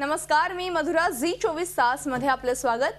नमस्कार, मी मधुरा. झी24 तास मध्ये आपलं स्वागत.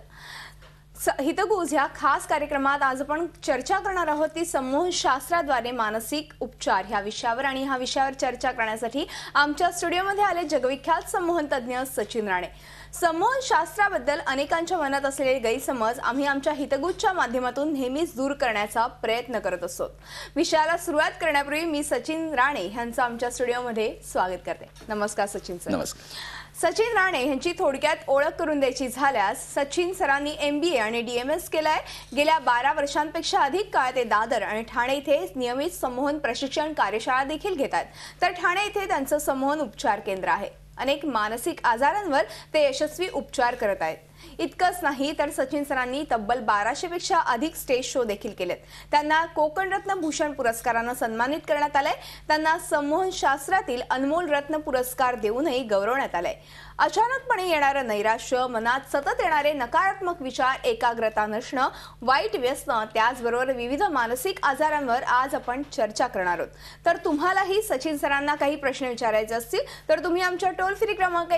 हितगुज ह्या खास कार्यक्रमात आज आपण चर्चा करणार आहोत ती संमोहनशास्त्राद्वारे मानसिक उपचार ह्या विषयावर. आणि ह्या विषयावर चर्चा करण्यासाठी आमच्या स्टुडिओमध्ये आले जगविख्यात संमोहन तज्ञ सचिन राणे. संमोहनशास्त्राबद्दल अनेकांच्या मनात असलेले गैरसमज आम्ही आमच्या हितगुजच्या माध्यमातून नेहमीच दूर करण्याचा प्रयत्न करत असतो. विषयाला सुरुवात करण्यापूर्वी मी सचिन राणे यांचं आमच्या स्टुडिओमध्ये स्वागत करते. नमस्कार सचिन सर. नमस्कार. सचिन राणे यांची थोडक्यात ओळख करून द्यायची झाल्यास सचिन सरांनी MBA आणि DMS केलाय. गेल्या 12 वर्षांपेक्षा अधिक काळ ते दादर आणि ठाणे इथे नियमित संमोहन प्रशिक्षण कार्यशाळा देखील घेतात. तर ठाणे इथे त्यांचं संमोहन उपचार केंद्र आहे. अनेक मानसिक आजारांवर ते यशस्वी उपचार करत आहेत. इतकंच नाही तर सचिन सरांनी तब्बल 1200 पेक्षा अधिक स्टेज शो देखील केलेत. त्यांना कोकण रत्न भूषण पुरस्काराने सन्मानित करण्यात आलंय. त्यांना संमोहनशास्त्रातील अनमोल रत्न पुरस्कार देऊनही गौरवण्यात आलंय. अचानकपणे येणारं नैराश्य, मनात सतत येणारे नकारात्मक विचार, एकाग्रता नसणं, वाईट व्यसन, त्याचबरोबर विविध मानसिक आजारांवर आज आपण चर्चा करणार आहोत. तर तुम्हालाही सचिन सरांना काही प्रश्न विचारायचे असतील तर तुम्ही आमच्या टोल फ्री क्रमांक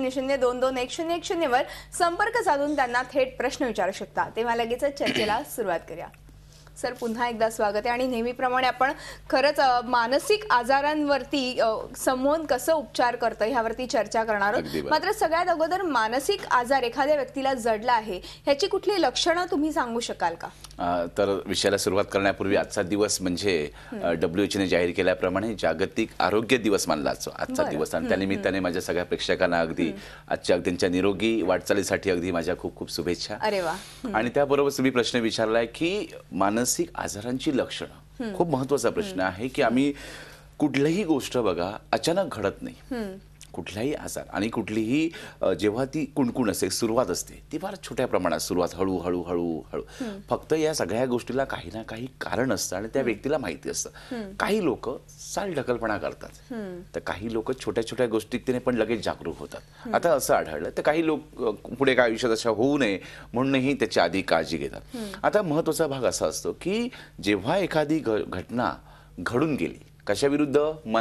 1800-221010 वर संपर्क साधून त्यांना थेट प्रश्न विचारू शकता. तेव्हा लगेच चर्चेला सुरुवात करूया. सर, पुन्हा एकदा स्वागत आहे. आणि नेहमीप्रमाणे आपण खरंच मानसिक आजारांवरती संमोहन कसं उपचार करतं ह्यावरती चर्चा करणार आहोत. मात्र सगळ्यात अगोदर मानसिक आजार एखाद्या व्यक्तीला जडला आहे ह्याची कुठली लक्षणं तुम्ही सांगू शकाल का? तर विषयाला सुरुवात करण्यापूर्वी आजचा दिवस म्हणजे WHO ने जाहीर केल्याप्रमाणे जागतिक आरोग्य दिवस मानला जातो आजचा दिवस. आणि त्यानिमित्ताने माझ्या सगळ्या प्रेक्षकांना अगदी आजच्या त्यांच्या निरोगी वाटचालीसाठी अगदी माझ्या खूप खूप शुभेच्छा. अरे वा. आणि त्याबरोबर तुम्ही प्रश्न विचारलाय की मानसिक आजारांची लक्षणं. खूप महत्त्वाचा प्रश्न आहे की आम्ही कुठलीही गोष्ट बघा अचानक घडत नाही. कुठलाही आजार आणि कुठलीही जेव्हा ती कुणकुण असते, सुरुवात असते ती फार छोट्या प्रमाणात सुरुवात, हळूहळू हळूहळू. फक्त या सगळ्या गोष्टीला काही ना काही कारण असतं आणि त्या व्यक्तीला माहिती असतं. काही लोक चालढकलपणा करतात तर काही लोक छोट्या छोट्या गोष्टीने पण लगेच जागरूक होतात. आता असं आढळलं तर काही लोक पुढे काय आयुष्यात अशा होऊ नये म्हणूनही त्याची आधी काळजी घेतात. आता महत्त्वाचा भाग असा असतो की जेव्हा एखादी घटना घडून गेली, कशाविरुद्ध?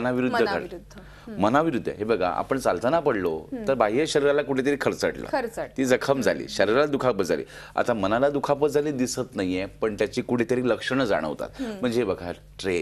मनाविरुद्ध. हे बघा, आपण चालताना पडलो तर बाह्य शरीराला कुठेतरी खरचटलं, ती जखम झाली, शरीराला दुखापत झाली. आता मनाला दुखापत झाली दिसत नाहीये पण त्याची कुठेतरी लक्षणं जाणवतात. म्हणजे बघा,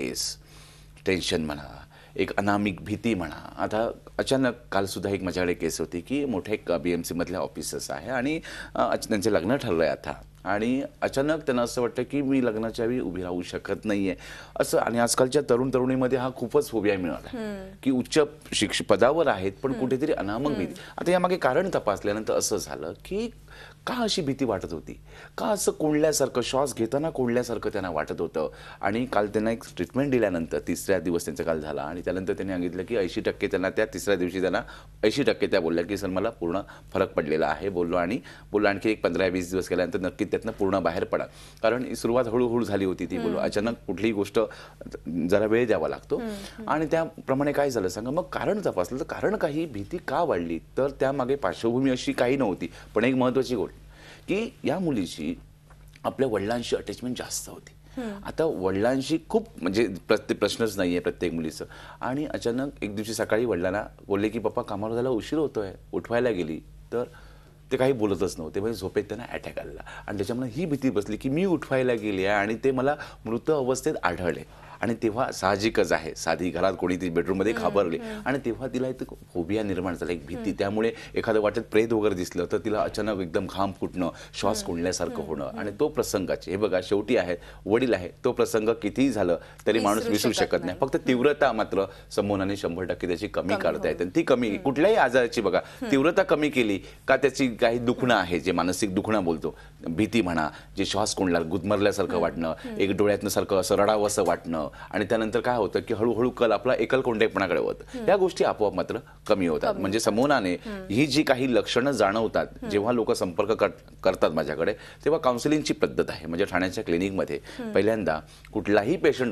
टेन्शन म्हणा, एक अनामिक भीती म्हणा. आता अचानक काल सुद्धा एक माझ्याकडे केस होती की मोठे एक BMC मधले ऑफिसर्स आहे आणि त्यांचे लग्न ठरलंय आता. आणि अचानक त्यांना असं वाटतं की मी लग्नाच्या वेळी उभी राहू शकत नाहीये असं. आणि आजकालच्या तरुणीमध्ये हा खूपच फोबिया मिळाला की उच्च पदावर आहेत पण कुठेतरी अनामक भीती. आता यामागे कारण तपासल्यानंतर असं झालं की का अशी भीती वाटत होती, का असं कोंडल्यासारखं, श्वास घेताना कोंडल्यासारखं त्यांना वाटत होतं. आणि काल त्यांना एक ट्रीटमेंट दिल्यानंतर 3ऱ्या दिवस त्यांचा काल झाला आणि त्यानंतर त्यांनी सांगितलं की 80% त्यांना त्या 3ऱ्या दिवशी त्यांना 80% त्या बोलल्या की सर मला पूर्ण फरक पडलेला आहे. बोललो आणखी एक 15-20 दिवस केल्यानंतर नक्की त्यातनं पूर्ण बाहेर पडा. कारण सुरुवात हळूहळू झाली होती ती. बोललो अचानक कुठलीही गोष्ट जरा वेळ द्यावा लागतो. आणि त्याप्रमाणे काय झालं सांगा. मग कारण तपासलं तर कारण काही भीती का वाढली तर त्यामागे पार्श्वभूमी अशी काही नव्हती. पण एक महत्त्वाची गोष्ट की या मुलीची आपल्या वडिलांशी अटॅचमेंट जास्त होती. आता वडिलांशी खूप म्हणजे प्रश्नच नाहीये प्रत्येक मुलीचं. आणि अचानक एक दिवशी सकाळी वडिलांना बोलले की पप्पा कामाला जायला उशीर होतोय. उठवायला गेली तर ते काही बोलतच नव्हते. म्हणजे झोपेत त्यांना अटॅक आला आणि त्याच्यामुळे ही भीती बसली की मी उठवायला गेली आहे आणि ते मला मृत अवस्थेत आढळले. आणि तेव्हा साहजिकच आहे, साधी घरात कोणी ती बेडरूममध्ये घाबरली आणि तेव्हा तिला एक फोबिया निर्माण झाला, एक भीती. त्यामुळे एखादं वाटेत प्रेत वगैरे दिसलं तर तिला अचानक एकदम घाम फुटणं, श्वास कोंडल्यासारखं होणं. आणि तो प्रसंगाचे हे बघा, शेवटी आहे वडील आहे, तो प्रसंग कितीही झालं तरी माणूस विसरू शकत नाही. फक्त तीव्रता मात्र संमोहनाने 100% त्याची कमी काढता येते. ती कमी कुठल्याही आजाराची बघा तीव्रता कमी केली का त्याची काही दुखणं आहे, जे मानसिक दुखणं बोलतो, भीती म्हणा, जे श्वास कोंडल्या गुदमरल्यासारखं वाटणं, एक डोळ्यातनं सारखं असं रडावं असं वाटणं. आणि त्यानंतर काय होतं की हळूहळू कल आपला एकलकोंडेपणाकडे होतं. या गोष्टी आपोआप मात्र कमी होतात. म्हणजे संमोहनाने ही जी काही लक्षणं जाणवतात जेव्हा लोक संपर्क करतात माझ्याकडे, तेव्हा काउन्सिलिंगची पद्धत आहे. म्हणजे ठाण्याच्या क्लिनिकमध्ये पहिल्यांदा कुठलाही पेशंट असो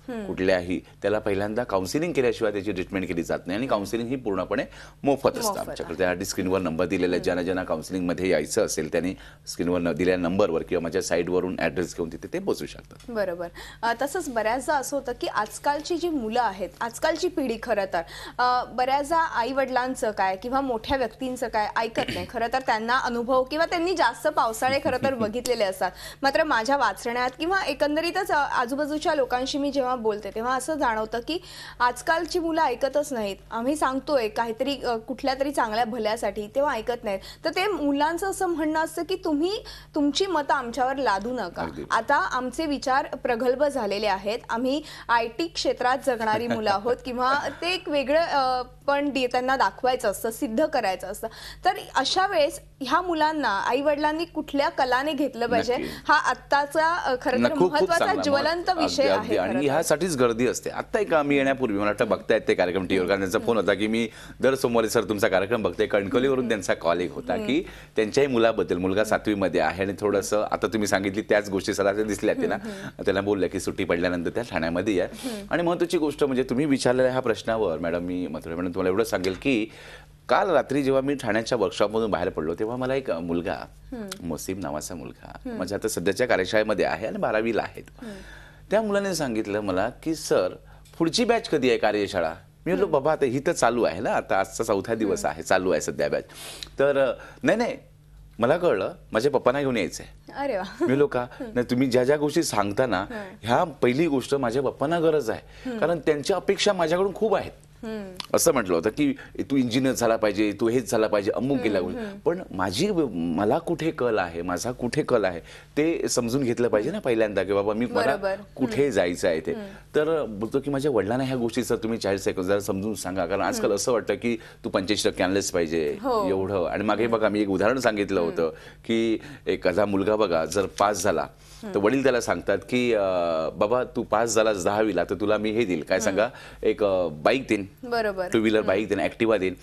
कुठल्याही त्याला पहिल्यांदा काउन्सिलिंग केल्याशिवाय त्याची ट्रीटमेंट केली जात नाही आणि काउन्सिलिंग ही पूर्णपणे मोफत असतं आमच्याकडे. त्यासाठी स्क्रीनवर नंबर दिलेला आहे. ज्यांना काउन्सिलिंगमध्ये यायचं असेल त्यांनी स्क्रीनवर दिलेल्या नंबरवर किंवा माझ्या साईटवरून ॲड्रेस घेऊन तिथे ते पोहोचू शकतात. बरोबर. तसंच बऱ्याचदा असं होतं की आजकालची जी मुलं आहेत, आजकालची पिढी खरं तर बऱ्याचदा आई वडिलांचं काय किंवा मोठ्या व्यक्तींचं काय ऐकत नाही. खरं तर त्यांना अनुभव किंवा त्यांनी जास्त पावसाळे खरं तर बघितलेले असतात. मात्र माझ्या वाचण्यात किंवा एकंदरीतच आजूबाजूच्या लोकांशी मी जेव्हा बोलते तेव्हा असं जाणवतं की आजकालची मुलं ऐकतच नाहीत. आम्ही सांगतोय काहीतरी कुठल्या तरी चांगल्या भल्यासाठी, तेव्हा ऐकत नाहीत. तर ते मुलांचं असं म्हणणं असतं की तुम्ही तुमची मतं आमच्यावर लादू नका. आता आमचे विचार प्रगल्भ झालेले आहेत. आम्ही IT क्षेत्रात जगणारी मुलं आहोत किंवा ते एक वेगळं पण त्यांना दाखवायचं असतं, सिद्ध करायचं असतं. तर अशा वेळेस ह्या मुलांना आई वडिलांनी कुठल्या कलाने घेतलं पाहिजे, हा आत्ताचा खरं तर महत्त्वाचा ज्वलंत विषय आहे. आणि ह्यासाठीच गर्दी असते. आता एक आम्ही येण्यापूर्वी मला वाटतं बघतायत ते कार्यक्रम टीव्हीवर, कारण त्यांचा फोन होता की मी दर सोमवारी सर तुमचा कार्यक्रम बघते. कणकवलीवरून त्यांचा कॉल एक होता की त्यांच्याही मुलाबद्दल, मुलगा 7वी मध्ये आहे आणि थोडंसं आता तुम्ही सांगितली त्याच गोष्टी सदा दिसल्या ते ना, त्यांना बोलल्या की सुट्टी पडल्यानंतर त्या ठाण्यामध्ये या. आणि महत्त्वाची गोष्ट म्हणजे तुम्ही विचारलेल्या ह्या प्रश्नावर मॅडम मी तुम्हाला एवढं सांगेल की काल रात्री जेव्हा मी ठाण्याच्या वर्कशॉपमधून बाहेर पडलो तेव्हा मला एक मुलगा, मोसीम नावाचा मुलगा, माझ्या आता सध्याच्या कार्यशाळेमध्ये आहे आणि 12वीला आहे. त्या मुलाने सांगितलं मला की सर पुढची बॅच कधी आहे कार्यशाळा? मी म्हटलं बाबा आता ही तर चालू आहे ना, आता आजचा 4था दिवस आहे, चालू आहे सध्या बॅच. तर नाही मला कळलं माझ्या पप्पांना घेऊन यायचंय. अरे वा. मी लोका नाही, तुम्ही ज्या ज्या गोष्टी सांगता ना, ह्या पहिली गोष्ट माझ्या पप्पांना गरज आहे, कारण त्यांच्या अपेक्षा माझ्याकडून खूप आहेत. असं म्हटलं होतं की तू इंजिनियर झाला पाहिजे, तू हेच झाला पाहिजे, अमुक गेला. पण मला कुठे कल आहे, माझा कुठे कल आहे ते समजून घेतलं पाहिजे ना पहिल्यांदा, की बाबा मला कुठे जायचं आहे ते. तर बोलतो की माझ्या वडिलांना ह्या गोष्टी सर तुम्ही 40 सेकंद जरा समजून सांगा, कारण आजकाल असं वाटतं की तू 45% आणलेच पाहिजे एवढं. आणि मागे बघा मी एक उदाहरण सांगितलं होतं की एखादा मुलगा बघा जर पास झाला तर वडील त्याला सांगतात की बाबा तू पास झालास 10वीला तर तुला मी हे देईल, काय सांगा, एक बाईक देईन, बरोबर, 2 व्हीलर बाईक देईन, ऍक्टिव्हा देईन.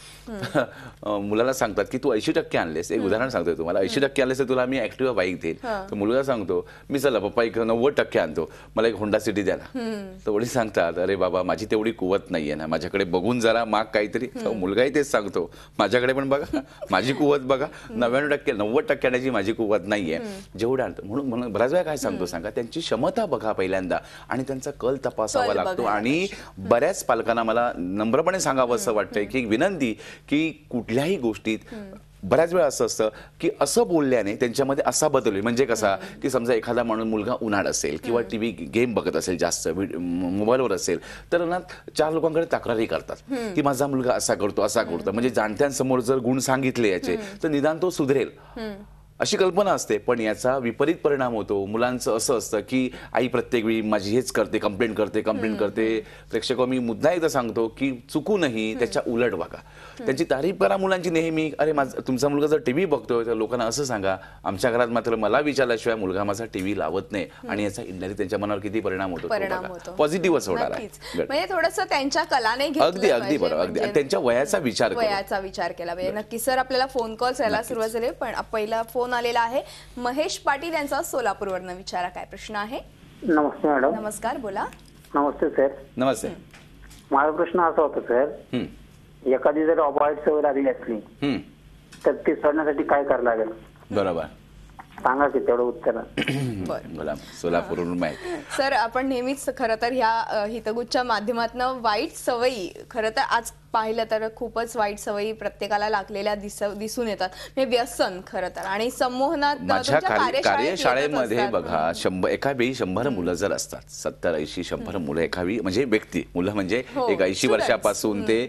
मुलाला सांगतात की तू 80% आणलेस, एक उदाहरण सांगतोय तुम्हाला, 80% आणलेस तर तुला मी ऍक्टिव्हा बाईक देईन. तर मुलगा सांगतो मी चला पप्पा एक 90% आणतो, मला एक होंडा सिटी द्या ना. तर वडील सांगतात अरे बाबा माझी तेवढी कुवत नाहीये ना, माझ्याकडे बघून जरा माग काहीतरी. मुलगाही तेच सांगतो माझ्याकडे पण बघा माझी कुवत बघा, 99% 90% आणण्याची माझी कुवत नाहीये जेवढं आणतो. म्हणून बऱ्याच वेळा काय सांगतो सांगा, त्यांची क्षमता बघा पहिल्यांदा आणि त्यांचा कल तपासावा लागतो. आणि बऱ्याच पालकांना मला नम्रपणे सांगावं असं वाटतंय की विनंती की कुठल्याही गोष्टीत बऱ्याच वेळा असं असतं की असं बोलल्याने त्यांच्यामध्ये असा बदल होईल. म्हणजे कसा की समजा एखादा मुलगा उन्हाळ असेल किंवा टीव्ही गेम बघत असेल, जास्त मोबाईलवर असेल, तर ना 4 लोकांकडे तक्रारी करतात की माझा मुलगा असा करतो असा करतो. म्हणजे जाणत्यांसमोर जर गुण सांगितले याचे तर निदान तो सुधरेल अशी कल्पना असते. पण याचा विपरीत परिणाम होतो. मुलांचं असं असतं की आई प्रत्येक वेळी माझी हेच करते, कंप्लेंट करते. प्रेक्षक मी मुद्दा एकदा सांगतो की चुकूनही त्याच्या उलट बघा, त्यांची तारीफ करा मुलांची नेहमी. अरे तुमचा मुलगा जर टीव्ही बघतोय तर लोकांना असं सांगा आमच्या घरात मात्र मला विचारल्याशिवाय मुलगा माझा टीव्ही लावत नाही. आणि याचा इंडिरेक्ट त्यांच्या मनावर किती परिणाम होतो, पॉझिटिव्हच होणार आहे. म्हणजे थोडंसं त्यांच्या कलाने अगदी बरोबर, अगदी त्यांच्या वयाचा विचार केला पाहिजे. नक्की सर आपल्याला फोन कॉल्स यायला सुरुवात झाली, पण पहिला फोन आलेला आहे महेश पाटील यांचा सोलापूरवरून. विचारा काय प्रश्न आहे. नमस्ते मॅडम. नमस्कार, बोला. नमस्ते सर. नमस्ते. माझा प्रश्न असा होता सर, एखादी जर वाईट सवय लागली असली तर ती सोडण्यासाठी काय करावं लागेल? बरोबर, सांगा की तेवढं उत्तर. बोला. सोलापूरवरून माहिती. सर आपण नेहमीच खरं तर ह्या हितगुजच्या माध्यमातून वाईट सवयी, खरं तर आज पाहिलं तर खूपच वाईट सवयी प्रत्येकाला लागलेल्या दिसून येतात. हे व्यसन खरं तर. आणि संमोहनात माझ्या कार्यशाळेमध्ये बघा एका वेळी 100 मुलं जर असतात, 70-80-100 मुलं एका वेळी, म्हणजे व्यक्ती, मुलं म्हणजे एक 80 वर्षापासून ते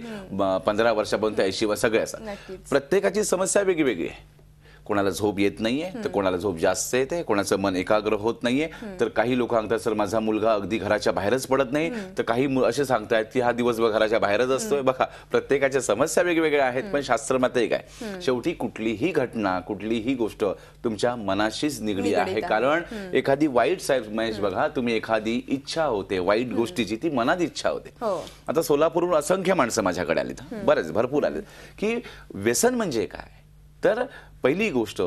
15 वर्षापर्यंत 80 सगळे असतात. प्रत्येकाची समस्या वेगळी आहे. कोणाला झोप येत नाहीये तर कोणाला झोप जास्त येते, कोणाचं मन एकाग्र होत नाहीये, तर काही लोक सांगतात सर माझा मुलगा अगदी घराच्या बाहेरच पडत नाही, तर काही असे सांगतायत की हा दिवसभर घराच्या बाहेरच असतोय. बघा प्रत्येकाच्या समस्या वेगवेगळ्या आहेत, पण शास्त्र मत एक आहे, शेवटी कुठलीही घटना कुठलीही गोष्ट तुमच्या मनाशीच निगडी आहे. कारण एखादी वाईट साईड महेश बघा, तुम्ही एखादी इच्छा होते वाईट गोष्टीची, ती मनात इच्छा होते. आता सोलापूरहून असंख्य माणसं माझ्याकडे आलीत, भरपूर आलेत की व्यसन म्हणजे काय. तर पहिली गोष्ट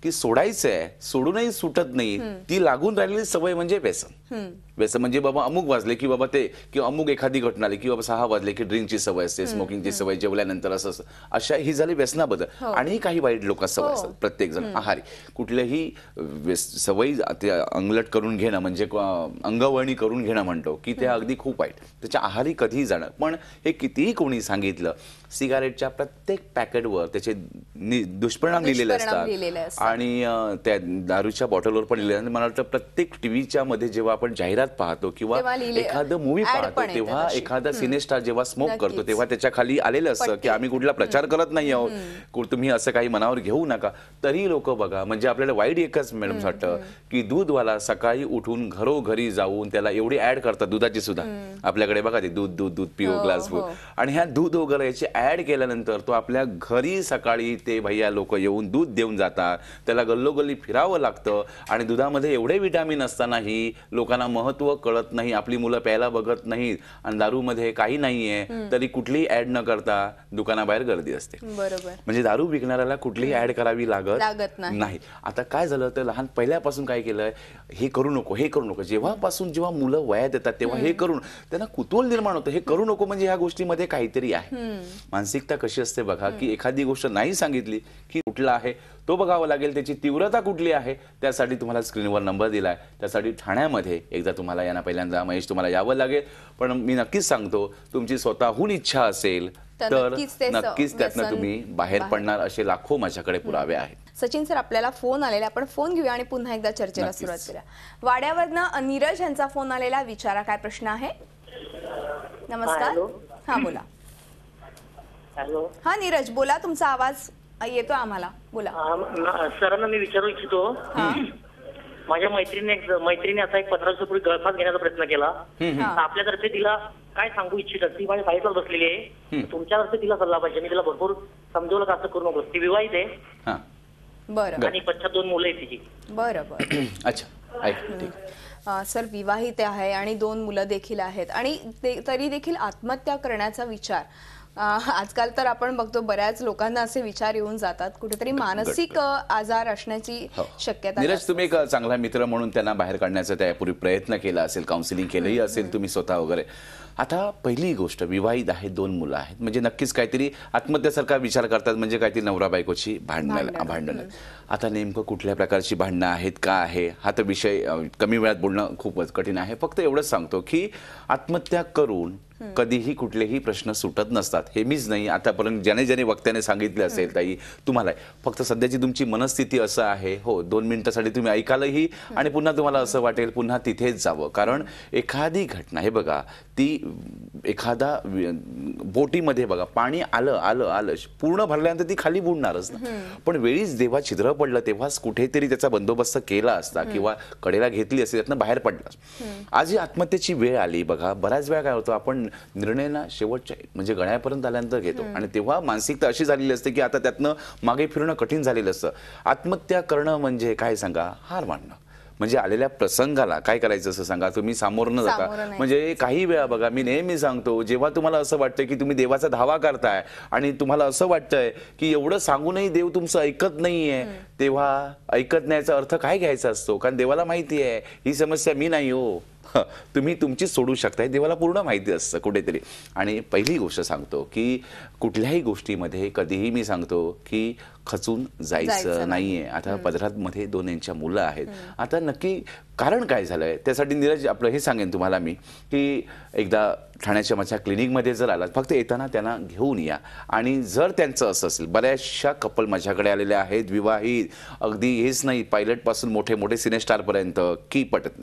की सोडायचंय, सोडूनही सुटत नाही, ती लागून राहिलेली सवय म्हणजे व्यसन. व्यसन म्हणजे बाबा अमुक वाजले की बाबा ते, किंवा अमुक एखादी घटना आली की बाबा 6 वाजले की ड्रिंकची सवय असते, स्मोकिंगची सवय, जेवल्यानंतर असं असं, अशा ही झाली व्यसनाबद्दल. आणि काही वाईट लोक सवय असतात, प्रत्येक जण आहारी कुठल्याही सवयी अंगलट करून घेणं म्हणजे अंगवळणी करून घेणं म्हणतो की ते अगदी खूप वाईट, त्याच्या आहारी कधीही जाणं. पण हे कितीही कोणी सांगितलं, सिगारेटच्या प्रत्येक पॅकेटवर त्याचे दुष्परिणाम लिहिलेले असतात आणि त्या दारूच्या बॉटलवर पण लिहिलेलं. मला वाटतं प्रत्येक टीव्हीच्या मध्ये जेव्हा आपण जाहिरात पाहतो किंवा एखादं मूवी पाहतो तेव्हा एखादा सिनेस्टार जेव्हा स्मोक करतो तेव्हा त्याच्या खाली आलेलं असतं की आम्ही कुठला प्रचार करत नाही आहोत, तुम्ही असं काही मनावर घेऊ नका. तरी लोक बघा, म्हणजे आपल्याला वाईट एकच मॅडम वाटतं की दूधवाला सकाळी उठून घरोघरी जाऊन त्याला एवढी ऍड करतात दूधाची सुद्धा. आपल्याकडे बघा ते दूध दूध दूध पिओ ग्लास दूध, आणि ह्या दूध वगैरे याची ऍड केल्यानंतर तो आपल्या घरी सकाळी ते भैया लोक येऊन दूध देऊन जातात, त्याला गल्लोगल्ली फिरावं लागतं. आणि दुधामध्ये एवढे विटामिन असतानाही लोकांना महत्व कळत नाही, आपली मुलं प्यायला बघत नाहीत, आणि दारूमध्ये काही नाहीये तरी कुठलीही ऍड न करता दुकानाबाहेर गर्दी असते. बरोबर. म्हणजे दारू विकणाऱ्याला कुठलीही ऍड करावी लागत नाही. आता काय झालं तर लहान पहिल्यापासून काय केलंय, हे करू नको, हे करू नको. जेव्हा मुलं वयात येतात तेव्हा हे करून त्यांना कुतूहल निर्माण होतं, हे करू नको म्हणजे ह्या गोष्टीमध्ये काहीतरी आहे. मानसिकता कशी असते बघा, की एखादी गोष्ट नाही सांगितली की कुठला आहे तो बघावा लागेल, त्याची तीव्रता कुठली आहे. त्यासाठी तुम्हाला स्क्रीनवर नंबर दिलाय, त्यासाठी ठाण्यामध्ये एकदा तुम्हाला यांना पहिल्यांदा महेश तुम्हाला यावं लागेल. पण मी नक्कीच सांगतो, तुमची स्वतःहून इच्छा असेल तर नक्कीच त्यातनं तुम्ही बाहेर पडणार, असे लाखो माझ्याकडे पुरावे आहेत. सचिन सर, आपल्याला फोन आलेला, आपण फोन घेऊया आणि पुन्हा एकदा चर्चेला सुरुवात करूया. वाड्यावरनं नीरज यांचा फोन आलेला, विचारा काय प्रश्न आहे. नमस्कार. हा बोला. हॅलो. हा नीरज बोला, तुमचा आवाज येतो आम्हाला, बोला. सरांना मी विचारू इच्छितो, माझ्या मैत्रिणीने असा एक 15 वर्षापूर्वी गळफास घेण्याचा प्रयत्न केला. आपल्यातर्फे तिला काय सांगू इच्छितात, ती माझ्या साईडला बसलेली आहे, तुमच्यातर्फे तिला सल्ला पाहिजे. मी तिला भरपूर समजवलं का असं करू नको. ती विवाहित आहे. बरं. आणि पश्चात 2 मुलं आहेत तिची. बरं. अच्छा. सर विवाहित आहे आणि 2 मुलं देखील आहेत, आणि तरी देखील आत्महत्या करण्याचा विचार. आजकाल तर आपण बघतो बऱ्याच लोकांना असे विचार येऊन जातात, कुठेतरी मानसिक आजार असण्याची शक्यता. नीरज, तुम्ही एक चांगला मित्र म्हणून त्यांना बाहेर काढण्याचा त्यापूर्वी प्रयत्न केला असेल, काउन्सिलिंग केलंही असेल तुम्ही स्वतः वगैरे. आता पहिली गोष्ट, विवाहित आहेत, 2 मुलं आहेत, म्हणजे नक्कीच काहीतरी आत्महत्यासारखा विचार करतात, म्हणजे काहीतरी नवरा बायकोची भांडणं. आता नेमकं कुठल्या प्रकारची भांडणं आहेत, का आहे, हा तर विषय कमी वेळात बोलणं खूपच कठीण आहे. फक्त एवढंच सांगतो की आत्महत्या करून कधीही कुठलेही प्रश्न सुटत नसतात. हे मीच नाही, आतापर्यंत ज्याने वक्त्याने सांगितले असेल ताई तुम्हाला, फक्त सध्याची तुमची मनस्थिती असं आहे. हो, 2 मिनिटासाठी तुम्ही ऐकालही आणि पुन्हा तुम्हाला असं वाटेल पुन्हा तिथेच जावं. कारण एखादी घटना, हे बघा, ती एखादा बोटीमध्ये बघा पाणी आलं पूर्ण भरल्यानंतर ती खाली बुडणारच ना. पण वेळीच जेव्हा छिद्र पडलं तेव्हाच कुठेतरी त्याचा बंदोबस्त केला असता किंवा कडेला घेतली असती, त्यातनं बाहेर पडलं. आज ही आत्महत्येची वेळ आली बघा. बऱ्याच वेळा काय होतं, आपण निर्णय ना शेवटच्या म्हणजे गळ्यापर्यंत आल्यानंतर घेतो, आणि तेव्हा मानसिकता अशी झालेली असते की आता त्यातनं मागे फिरणं कठीण झालेलं असतं. आत्महत्या करणं म्हणजे काय सांगा, हार मानणं. म्हणजे आलेल्या प्रसंगाला काय करायचं असं सांगा, तुम्ही सामोरं जाता. म्हणजे काही वेळा बघा, मी नेहमी सांगतो, जेव्हा तुम्हाला असं वाटतं की तुम्ही देवाचा धावा करताय आणि तुम्हाला असं वाटतंय की एवढं सांगूनही देव तुमचं ऐकत नाहीये, तेव्हा ऐकत नाहीचा अर्थ काय घ्यायचा असतो. कारण देवाला माहिती आहे ही समस्या मी नाही हो, तुम्ही तुमची सोडू शकताय, देवाला पूर्ण माहिती असतं कुठेतरी. आणि पहिली गोष्ट सांगतो की कुठल्याही गोष्टीमध्ये कधीही मी सांगतो की खचून जायचं नाहीये. आता पदरामध्ये 2 यांच्या मुलं आहेत. आता नक्की कारण काय झालंय त्यासाठी नीरज आपलं हे सांगेन तुम्हाला मी, की एकदा ठाण्याच्या माझ्या क्लिनिकमध्ये जर आलात, फक्त येताना त्यांना घेऊन या. आणि जर त्यांचं असं असेल, बऱ्याचशा कपल माझ्याकडे आलेले आहेत, विवाहित, अगदी हेच नाही, पायलटपासून मोठे मोठे सिनेस्टारपर्यंत, की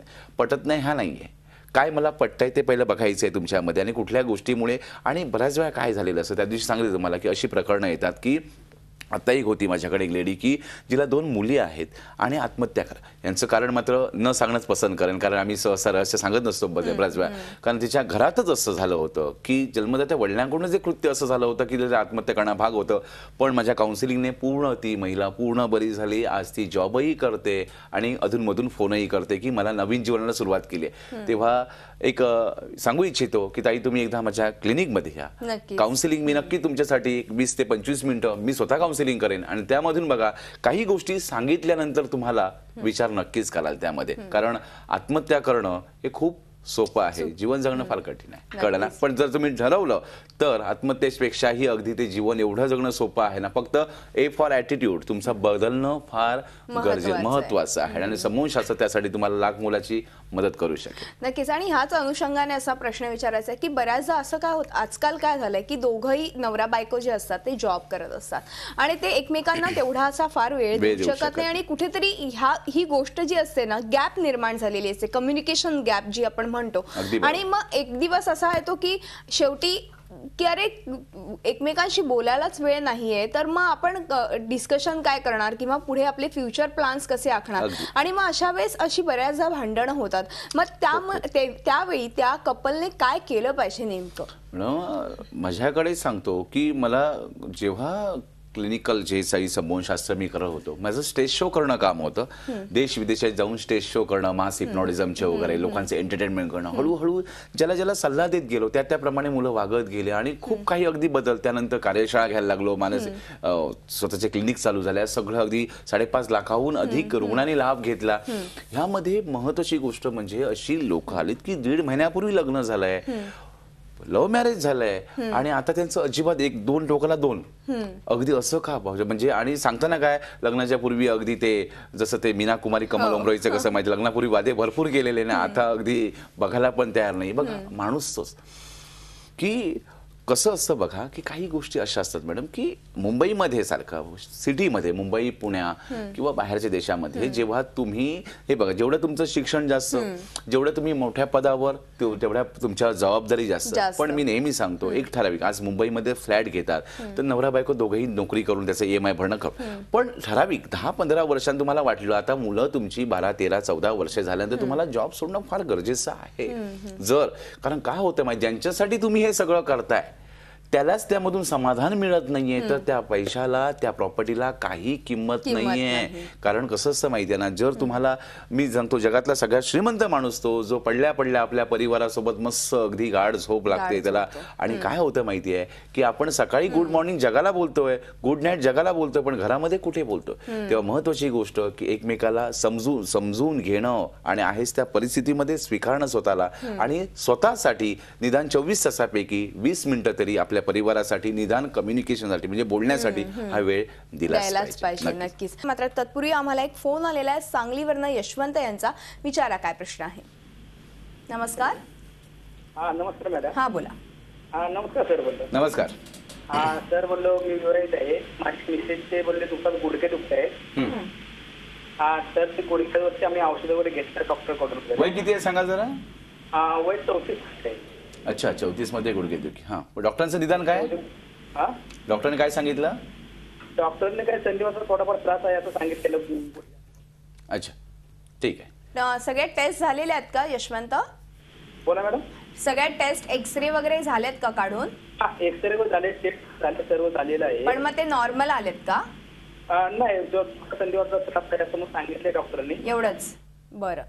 पटत नाही हा नाहीये. काय मला पटतंय ते पहिलं बघायचं आहे तुमच्यामध्ये, आणि कुठल्या गोष्टीमुळे. आणि बऱ्याच वेळा काय झालेलं असं, त्या दिवशी सांगितलं तुम्हाला की अशी प्रकरणं येतात की आता एक होती माझ्याकडे एक लेडी की जिला 2 मुली आहेत आणि आत्महत्या करा. यांचं कारण मात्र न सांगणंच पसंत करेन, कारण आम्ही सहसा रहस्य सांगत नसतो बऱ्याच वेळा. कारण तिच्या घरातच असं झालं होतं की जन्मदात्या वडिलांकडून जे कृत्य असं झालं होतं की तिला आत्महत्या करणं भाग होतं. पण माझ्या काउन्सिलिंगने पूर्ण ती महिला पूर्ण बरी झाली. आज ती जॉबही करते आणि अधूनमधून फोनही करते की मला नवीन जीवनाला सुरुवात केली आहे. तेव्हा एक सांगू इच्छितो की ताई तुम्ही एकदा माझ्या क्लिनिकमध्ये या, काउन्सिलिंग मी नक्की तुमच्यासाठी 20 ते 25 मिनिटं मी स्वतः काउन्सिलिंग काउन्सिलिंग करेन आणि त्यामधून बघा काही गोष्टी सांगितल्यानंतर तुम्हाला विचार नक्कीच कराल त्यामध्ये, कारण आत्महत्या करणं हे खूप सोपं आहे, जीवन जगणं फार कठीण आहे, कळलं ना. पण जर तुम्ही ठरवलं तर आत्महत्येपेक्षाही अगदी ते जीवन एवढं जगणं सोपं आहे ना. फक्त ए फॉर ॲटिट्यूड तुमचं बदलणं फार महत्वाचं आहे आणि समूहशास्त्र त्यासाठी तुम्हाला लाख मोलाची मदत करू शकेल. नक्कीच. आणि ह्याच अनुषंगाने असा प्रश्न विचारायचा आहे की बऱ्याचदा असं काय होत आजकाल काय झालंय की दोघंही नवरा बायको जे असतात ते जॉब करत असतात आणि ते एकमेकांना तेवढा असा फार वेळ देऊ शकत नाही आणि कुठेतरी ही गोष्ट जी असते ना, गॅप निर्माण झालेली असते, कम्युनिकेशन गॅप जी आपण म्हणतो. आणि मग एक दिवस असा येतो की शेवटी की अरे एकमेकांशी बोलायलाच वेळ नाहीये, तर मग आपण डिस्कशन काय करणार किंवा पुढे आपले फ्युचर प्लॅन्स कसे आखणार. आणि मग अशा वेळेस अशी बऱ्याचदा भांडणं होतात. मग त्यावेळी त्या कपलने काय केलं पाहिजे नेमकं? माझ्याकडे सांगतो की मला जेव्हा क्लिनिकल जे काही समूहशास्त्र मी करत होतो, माझं स्टेज शो करणं काम होतं. देश विदेशात जाऊन स्टेज शो करणं, मास हिप्नॉटिझमचे वगैरे, लोकांचे एंटरटेनमेंट करणं. हळूहळू ज्याला ज्याला सल्ला देत गेलो त्याप्रमाणे मुलं वागत गेले आणि खूप काही अगदी बदल. त्यानंतर कार्यशाळा घ्यायला लागलो, स्वतःचे क्लिनिक चालू झाल्या, सगळं अगदी 5.5 लाखाहून अधिक रुग्णांनी लाभ घेतला. ह्यामध्ये महत्वाची गोष्ट म्हणजे अशी लोक आलीत की 1.5 महिन्यापूर्वी लग्न झालंय, लव्ह मॅरेज झालंय आणि आता त्यांचं अजिबात 1-2 टोकाला 2 अगदी असं का म्हणजे. आणि सांगताना काय, लग्नाच्या पूर्वी अगदी ते जसं ते मीना कुमारी कमल ओमराईचं कसं माहिती, लग्नापूर्वी वादे भरपूर गेलेले ना, आता अगदी बघायला पण तयार नाही. बघा माणूस तोच की कसं असतं बघा की काही गोष्टी अशा असतात मॅडम की मुंबईमध्ये सारखं सिटीमध्ये, मुंबई पुण्या किंवा बाहेरच्या देशामध्ये जेव्हा तुम्ही हे बघा, जेवढं तुमचं शिक्षण जास्त, जेवढं तुम्ही मोठ्या पदावर तेवढ्या तुमच्या जबाबदारी जास्त. पण मी नेहमी सांगतो एक ठराविक, आज मुंबईमध्ये फ्लॅट घेतात तर नवरा बायको दोघेही नोकरी करून त्याचं EMI भरणं पण ठराविक 10-15 वर्षांत तुम्हाला वाटलं आता मुलं तुमची 12-13-14 वर्ष झाल्यानंतर तुम्हाला जॉब सोडणं फार गरजेचं आहे. कारण काय होतं माहिती, ज्यांच्यासाठी तुम्ही हे सगळं करताय त्यालाच त्यामधून समाधान मिळत नाहीये, तर त्या पैशाला, त्या प्रॉपर्टीला काही किंमत नाहीये. कारण कसं असतं माहितीये ना, जर तुम्हाला, मी सांगतो जगातला सगळ्यात श्रीमंत माणूस तो जो पडल्या आपल्या परिवारासोबत मस्त अगदी गाढ झोप लागते त्याला. आणि काय होतं माहितीये की आपण सकाळी गुड मॉर्निंग जगाला बोलतोय, गुड नाईट जगाला बोलतोय, पण घरामध्ये कुठे बोलतो. तेव्हा महत्वाची गोष्ट की एकमेकाला समजून घेणं आणि आहेच त्या परिस्थितीमध्ये स्वीकारणं स्वतःला, आणि स्वतःसाठी निदान 24 तासापैकी 20 मिनिटं तरी आपल्या परिवारासाठी, निदान कम्युनिकेशनसाठी म्हणजे बोलण्यासाठी हा वेळ दिलाच पाहिजे. नक्कीच. मात्र तत्पूर्वी आम्हाला एक फोन आलेला आहे सांगलीवरनं यशवंत यांचा. विचारा काय प्रश्न आहे. नमस्कार. नमस्कार मॅडम. हा बोला. नमस्कार सर. बोलतो. नमस्कार. सर बोललो मी विवाहित आहे. माझी मिसेसचे बोलले दुखतात, गुडघे दुखत आहे. तर ते गुडघ्यावरती आम्ही औषध वगैरे घेतलं डॉक्टर कडून. वय किती आहे सांगा जरा. वय 34 आहे. अच्छा, 34 मध्ये गुडघेदुखी. हा, डॉक्टरांचं निदान काय, डॉक्टरने काय सांगितलं? डॉक्टरने काय संधिवाचा थोडाफार त्रास आहे असं सांगितलेलं. अच्छा, ठीक आहे. सगळे टेस्ट झालेले आहेत का यशवंत? बोला मॅडम. सगळ्या टेस्ट एक्सरे वगैरे झालेत का काढून? एक्सरे झाले, टेस्ट झाले, सर्व झालेलं आहे. पण मग ते नॉर्मल आलेत का? नाही, जो संधिवाचा त्रास आहे असं मग सांगितले डॉक्टरांनी. एवढंच. बरं.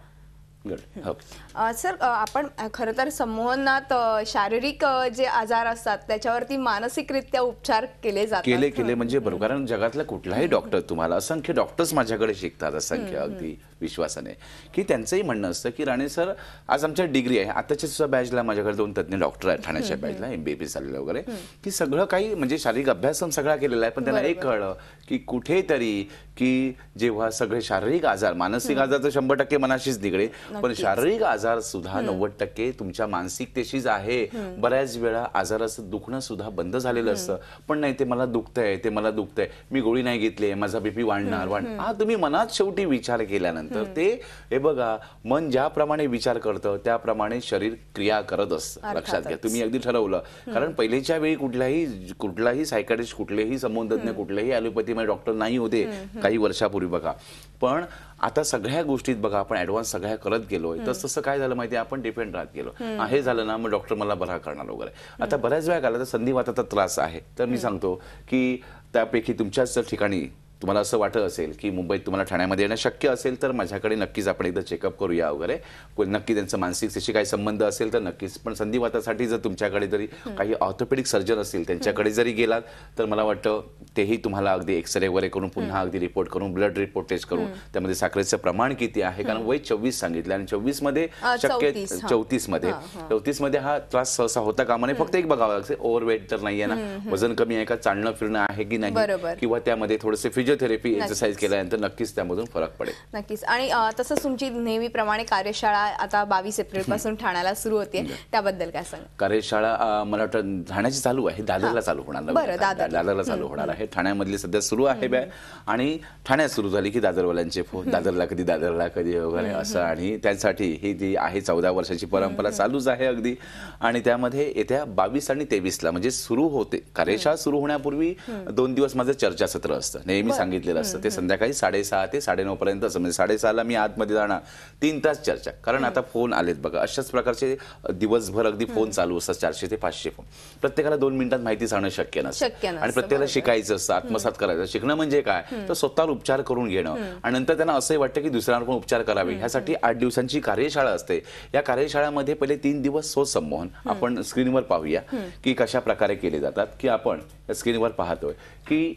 सर, आपण खरं तर संमोहनात शारीरिक जे आजार असतात त्याच्यावरती मानसिकरित्या उपचार केले जातात. केले म्हणजे बरोबर. कारण जगातला कुठलाही डॉक्टर, तुम्हाला असंख्य डॉक्टर्स माझ्याकडे शिकतात, असंख्य अगदी विश्वासाने, की त्यांचंही म्हणणं असतं की राणे सर, आज आमच्या डिग्री आहे, आताच्या सुद्धा बॅचला माझ्याकडे 2 तज्ञ डॉक्टर आहेत ठाण्याच्या बॅचला, MBBS झालेलं वगैरे, की सगळं काही म्हणजे शारीरिक अभ्यास सगळा केलेला आहे. पण त्यांना एक कळलं की कुठेतरी की जेव्हा सगळे शारीरिक आजार, मानसिक आजार तर 100% मनाशीच निगडे, पण शारीरिक आजार सुद्धा 90% तुमच्या मानसिकतेशीच आहे. बऱ्याच वेळा आजाराचं दुखणं सुद्धा बंद झालेलं असतं, पण नाही ते मला दुखतंय, ते मला दुखतंय, मी गोळी नाही घेतली, माझा BP वाढणार. तुम्ही मनात शेवटी विचार केल्यानंतर ते, हे बघा, मन ज्याप्रमाणे विचार करतं त्याप्रमाणे शरीर क्रिया करत असतं. लक्षात घ्या. तुम्ही अगदी ठरवलं. कारण पहिलेच्या वेळी कुठलाही सायकाट्रिस्ट, कुठलेही समूहतज्ञ, कुठलेही ॲलोपॅथीमध्ये डॉक्टर नाही होते काही वर्षापूर्वी बघा. पण आता सगळ्या गोष्टीत बघा आपण ऍडव्हान्स सगळ्या करत गेलोय. तसं काय झालं माहिती, आपण डिपेंड राहत गेलो. हे झालं ना, मग डॉक्टर मला बरा करणार वगैरे. आता बऱ्याच वेळा झाला तर संधिवाताचा त्रास आहे, तर मी सांगतो की त्यापैकी तुमच्याच ठिकाणी तुम्हाला असं वाटत असेल की मुंबईत तुम्हाला ठाण्यामध्ये येणं शक्य असेल तर माझ्याकडे नक्कीच आपण एकदा चेकअप करूया वगैरे, नक्की त्यांचं मानसिकतेशी काही संबंध असेल तर नक्कीच. पण संधिवातासाठी जर तुमच्याकडे जरी काही ऑर्थोपेडिक सर्जन असतील त्यांच्याकडे जरी गेलात तर मला वाटतं तेही तुम्हाला अगदी एक्सरे वगैरे करून पुन्हा अगदी रिपोर्ट करून ब्लड रिपोर्ट टेस्ट करून त्यामध्ये साखरेचं प्रमाण किती आहे, कारण वय 24 सांगितलं आणि 24 मध्ये शक्य 34 मध्ये हा त्रास सहसा होता कामा नये. फक्त एक बघावं लागते ओव्हरवेट तर नाहीये ना, वजन कमी आहे का, चालणं फिरणं आहे की नाही, किंवा त्यामध्ये थोडेसे फिजिओथेरपी एक्सरसाइज केल्यानंतर नक्कीच त्यामधून फरक पडेल. नक्कीच. आणि तसंच तुमची नेहमीप्रमाणे कार्यशाळा आता 22 एप्रिल पासून ठाण्याला सुरू होते, त्याबद्दल काय सांगा? कार्यशाळा मला वाटतं ठाण्याची चालू आहे, दादरला चालू होणार, दादरला चालू होणार आहे. ठाण्यामधली सध्या सुरू आहे आणि ठाण्यात सुरू झाली की दादरवाल्यांचे फोन, दादरला कधी वगैरे असं. आणि त्यासाठी ही जी आहे 14 वर्षाची परंपरा चालूच आहे अगदी. आणि त्यामध्ये येत्या 22 आणि 23ला म्हणजे सुरू होते कार्यशाळा, सुरू होण्यापूर्वी 2 दिवस माझं चर्चासत्र असतं, नेहमी सांगितलेलं असतं. ते संध्याकाळी 6:30 ते 9:30 पर्यंत असं, म्हणजे 6:30ला मी आतमध्ये जाणार, 3 तास चर्चा. कारण आता फोन आलेत बघा, अशाच प्रकारचे दिवसभर अगदी फोन चालू असतात, 400 ते 500 फोन. प्रत्येकाला 2 मिनिटात माहिती सांगणं शक्य नसतं आणि प्रत्येकाला शिकायचं असतं, आत्मसात करायचं. शिकणं म्हणजे काय तर स्वतःवर उपचार करून घेणं आणि नंतर त्यांना असंही वाटतं की दुसऱ्यांवर पण उपचार करावे. ह्यासाठी 8 दिवसांची कार्यशाळा असते. या कार्यशाळेमध्ये पहिले 3 दिवस संमोहन आपण स्क्रीनवर पाहूया की कशा प्रकारे केले जातात. की आपण स्क्रीनवर पाहतोय की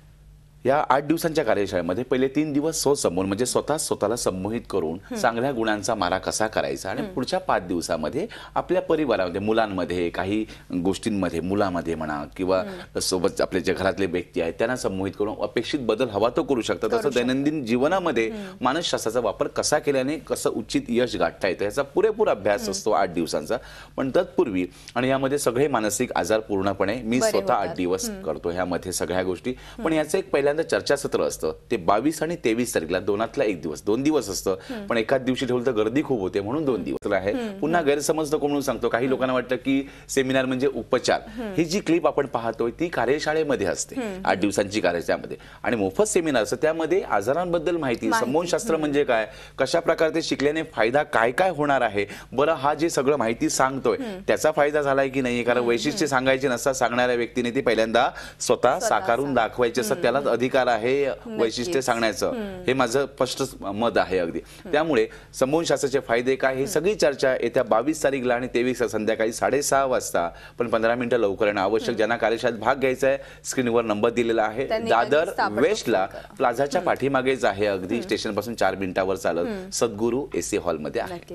या 8 दिवसांच्या कार्यशाळेमध्ये पहिले 3 दिवस संमोहन म्हणजे स्वतःला संमोहित करून चांगल्या गुणांचा मारा कसा करायचा, आणि पुढच्या 5 दिवसामध्ये आपल्या परिवारामध्ये, मुलांमध्ये, काही गोष्टींमध्ये, मुलामध्ये म्हणा किंवा सोबत आपले जे घरातले व्यक्ती आहेत त्यांना संमोहित करून अपेक्षित बदल हवा तो करू शकतात. तसं दैनंदिन जीवनामध्ये मानसशास्त्राचा वापर कसा केल्याने कसं उचित यश गाठता येतं याचा पुरेपूर अभ्यास असतो 8 दिवसांचा. पण तत्पूर्वी आणि यामध्ये सगळे मानसिक आजार पूर्णपणे मी स्वतः 8 दिवस करतो ह्यामध्ये सगळ्या गोष्टी. पण याचं एक पहिल्यांदा चर्चासत्र असतं, ते 22 आणि 23 तारखेला, दोनातला एक दिवस, 2 दिवस असतं. पण एकाच दिवशी ठेवलं तर गर्दी खूप होते म्हणून 2 दिवस आहे. पुन्हा गैरसमज नको म्हणून सांगतो, काही लोकांना वाटतं की सेमिनार म्हणजे उपचार. ही जी क्लिप आपण पाहतोय ती कार्यशाळेमध्ये असते, 8 दिवसांची कार्यशाळेमध्ये. आणि मोफत सेमिनार असतं, त्यामध्ये आजारांबद्दल माहिती, संमोहनशास्त्र म्हणजे काय, कशा प्रकारे ते शिकल्याने फायदा काय काय होणार आहे, बरं हा जे सगळं माहिती सांगतोय त्याचा फायदा झालाय की नाही, कारण वैशिष्ट्य सांगायचे नसतात, सांगणाऱ्या व्यक्तीने ते पहिल्यांदा स्वतः साकारून दाखवायचे असतात, त्यालाच अधिकार आहे वैशिष्ट्य सांगण्याचं. हे माझं स्पष्ट मत आहे अगदी. त्यामुळे संमोहनशास्त्राचे फायदे काय ही सगळी चर्चा येत्या 22 तारीखला आणि 23 संध्याकाळी 6:30 वाजता. पण 15 मिनिटं लवकर येणं आवश्यक. ज्यांना कार्यशाळेत भाग घ्यायचा आहे स्क्रीनवर नंबर दिलेला आहे. दादर वेस्टला प्लाझाच्या पाठीमागेच आहे, अगदी स्टेशन पासून 4 मिनिटावर चालत, सद्गुरू AC हॉलमध्ये आहे.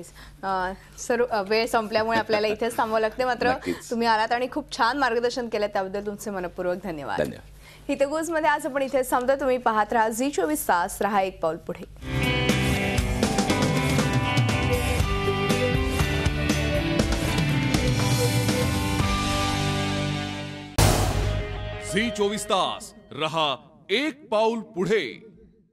सर वेळ संपल्यामुळे आपल्याला इथेच थांबावं लागते, मात्र तुम्ही आलात आणि खूप छान मार्गदर्शन केलं, त्याबद्दल तुमचे मनपूर्वक धन्यवाद. हितगुज मध्ये आज आपण इथेच थांबतो. तुम्ही पाहत राहा झी24 तास, रहा एक पाऊल पुढे. झी24 तास, रहा एक पाऊल पुढे.